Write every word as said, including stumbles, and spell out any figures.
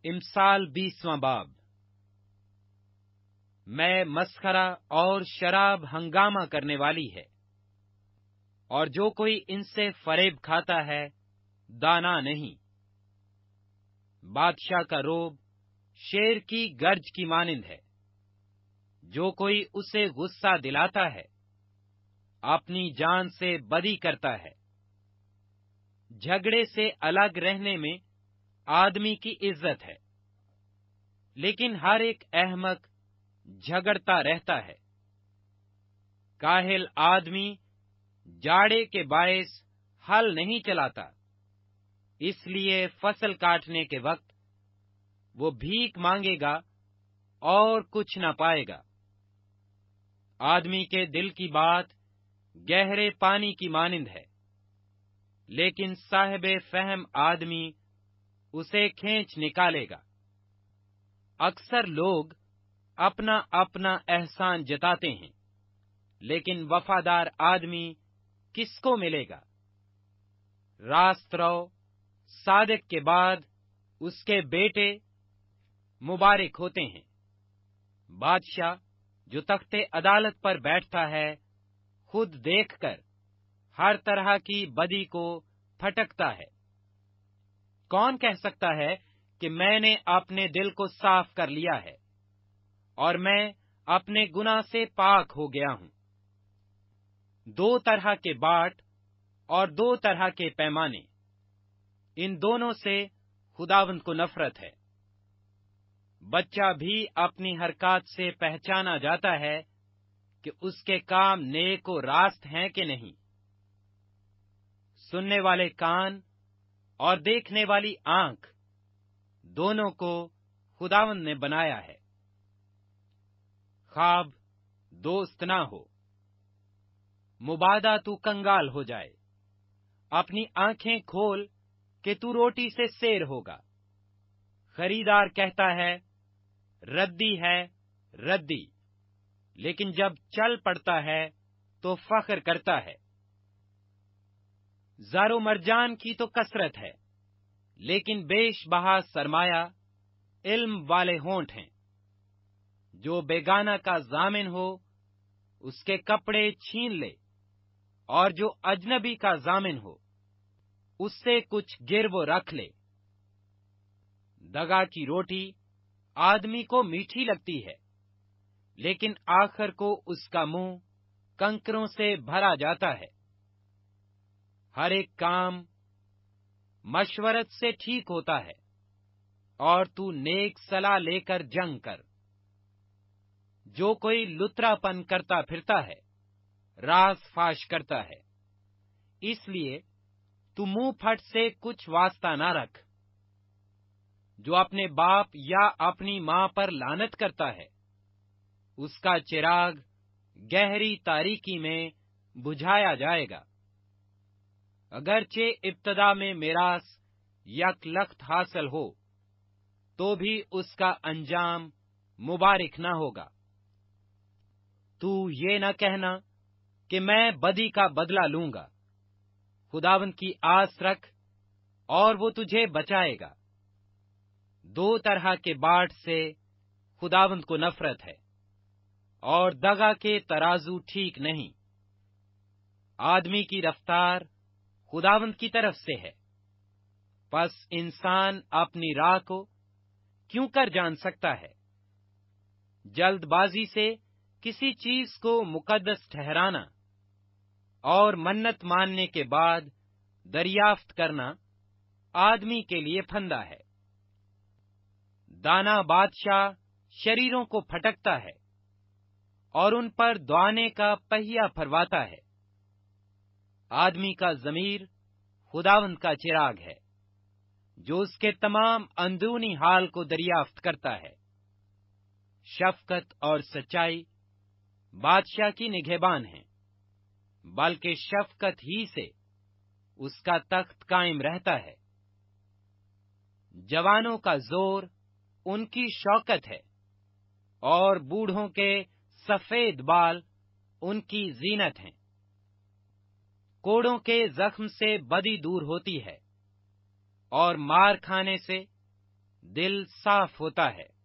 امثال بیسواں باب۔ میں مسخرہ اور شراب ہنگامہ کرنے والی ہے، اور جو کوئی ان سے فریب کھاتا ہے دانا نہیں۔ بادشاہ کا روب شیر کی گرج کی مانند ہے، جو کوئی اسے غصہ دلاتا ہے اپنی جان سے بدی کرتا ہے۔ جھگڑے سے الگ رہنے میں آدمی کی عزت ہے، لیکن ہر ایک احمق جھگڑتا رہتا ہے۔ کاہل آدمی جاڑے کے باعث ہل نہیں چلاتا، اس لیے فصل کاٹنے کے وقت وہ بھیک مانگے گا اور کچھ نہ پائے گا۔ آدمی کے دل کی بات گہرے پانی کی مانند ہے، لیکن صاحب فہم آدمی اسے کھینچ نکالے گا۔ اکثر لوگ اپنا اپنا احسان جتاتے ہیں، لیکن وفادار آدمی کس کو ملے گا؟ راست رو صادق کے بعد اس کے بیٹے مبارک ہوتے ہیں۔ بادشاہ جو تخت عدالت پر بیٹھتا ہے خود دیکھ کر ہر طرح کی بدی کو پھٹکتا ہے۔ کون کہہ سکتا ہے کہ میں نے اپنے دل کو صاف کر لیا ہے اور میں اپنے گناہ سے پاک ہو گیا ہوں؟ دو طرح کے باٹ اور دو طرح کے پیمانے، ان دونوں سے خداوند کو نفرت ہے۔ بچہ بھی اپنی حرکات سے پہچانا جاتا ہے کہ اس کے کام نیک و راست ہیں کہ نہیں۔ سننے والے کان اور دیکھنے والی آنکھ دونوں کو خداوند نے بنایا ہے۔ خواب دوست نہ ہو، مبادا تو کنگال ہو جائے۔ اپنی آنکھیں کھول کہ تو روٹی سے سیر ہوگا۔ خریدار کہتا ہے ردی ہے ردی، لیکن جب چل پڑتا ہے تو فخر کرتا ہے۔ زر و مرجان کی تو کثرت ہے، لیکن بیش بہا سرمایہ علم والے ہونٹ ہیں۔ جو بیگانہ کا ضامن ہو اس کے کپڑے چھین لے، اور جو اجنبی کا ضامن ہو اس سے کچھ گرو رکھ لے۔ دگا کی روٹی آدمی کو میٹھی لگتی ہے، لیکن آخر کو اس کا منہ کنکروں سے بھرا جاتا ہے۔ ہر ایک کام مشورت سے ٹھیک ہوتا ہے، اور تو نیک صلاح لے کر جنگ کر۔ جو کوئی لترا پن کرتا پھرتا ہے راز فاش کرتا ہے، اس لیے تو منہ پھٹ سے کچھ واسطہ نہ رکھ۔ جو اپنے باپ یا اپنی ماں پر لعنت کرتا ہے اس کا چراغ گہری تاریکی میں بجھایا جائے گا۔ اگرچہ ابتدا میں میراث یک لخت حاصل ہو تو بھی اس کا انجام مبارک نہ ہوگا۔ تو یہ نہ کہنا کہ میں بدی کا بدلہ لوں گا۔ خداوند کی آس رکھ اور وہ تجھے بچائے گا۔ دو طرح کے باٹ سے خداوند کو نفرت ہے، اور دغا کے ترازو ٹھیک نہیں۔ آدمی کی رفتار خداوند کی طرف سے ہے، پس انسان اپنی راہ کو کیوں کر جان سکتا ہے؟ جلد بازی سے کسی چیز کو مقدس ٹھہرانا اور منت ماننے کے بعد دریافت کرنا آدمی کے لیے پھندا ہے۔ دانا بادشاہ شریروں کو پھٹکتا ہے اور ان پر دعانے کا پہیا پھرواتا ہے۔ آدمی کا ضمیر خداوند کا چراغ ہے، جو اس کے تمام اندرونی حال کو دریافت کرتا ہے۔ شفقت اور سچائی بادشاہ کی نگہبان ہیں، بلکہ شفقت ہی سے اس کا تخت قائم رہتا ہے۔ جوانوں کا زور ان کی شوکت ہے، اور بوڑھوں کے سفید بال ان کی زینت ہیں۔ کوڑوں کے زخم سے بدی دور ہوتی ہے، اور مار کھانے سے دل صاف ہوتا ہے۔